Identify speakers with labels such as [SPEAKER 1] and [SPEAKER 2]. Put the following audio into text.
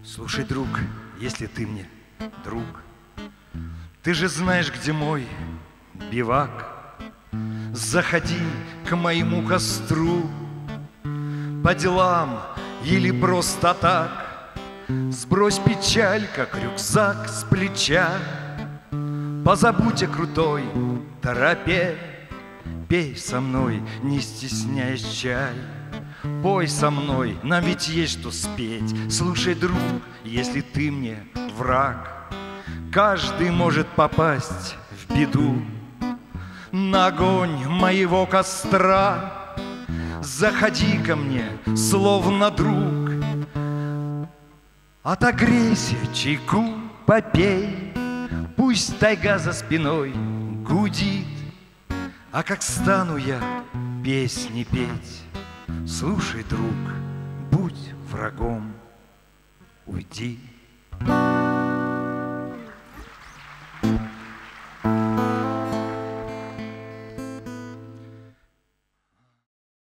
[SPEAKER 1] Слушай, друг, если ты мне друг, ты же знаешь, где мой бивак. Заходи к моему костру по делам или просто так. Сбрось печаль, как рюкзак с плеча. Позабудь о крутой торопе. Пей со мной, не стесняясь чай. Пой со мной, нам ведь есть что спеть. Слушай, друг, если ты мне враг, каждый может попасть в беду. На огонь моего костра заходи ко мне, словно друг. Отогрейся, чайку попей, пусть тайга за спиной гудит. А как стану я песни петь, слушай, друг, будь врагом, уйди.